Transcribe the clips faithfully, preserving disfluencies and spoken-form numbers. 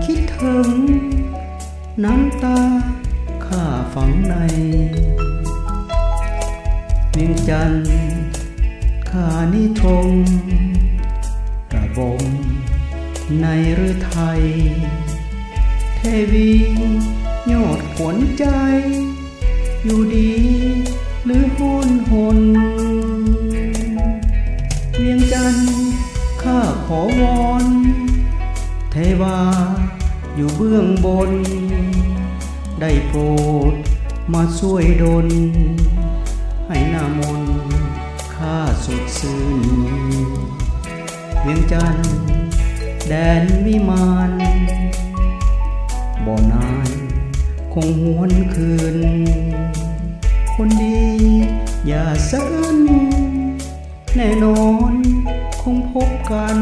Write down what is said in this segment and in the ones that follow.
คิดถึงน้ำตาข้าฝังในเวียงจันทร์ข้านิทงระบมในฤทัยเทวียอดขวัญใจอยู่ดีหรือโหนหนเวียงจันทร์ข้าขอวอนเทวาอยู่เบื้องบนได้โปรดมาช่วยดลให้หน้ามนต์ข้าสดชื่นเวียงจันทร์แดนวิมานบ่นานคงหวนคืนคนดีอย่าเสินแน่นอนคงพบกัน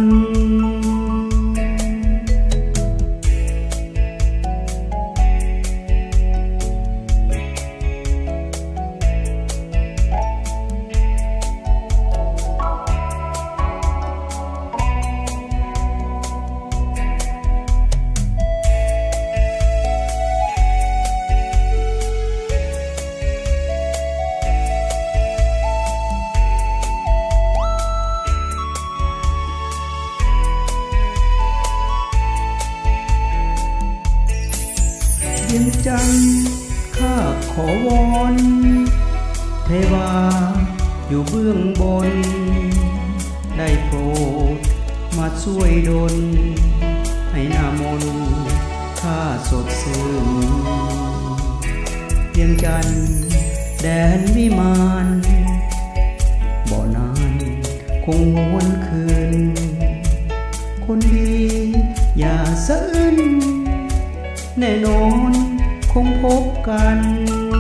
เวียงจันทร์ข้าขอวอนเทวาอยู่เบื้องบนได้โปรดมาช่วยดลให้หน้ามนต์ข้าสดชื่นเวียงจันทร์แดนวิมานบ่นานคงหวนคืนคนดีอย่าเสินแน่นอนคงพบกัน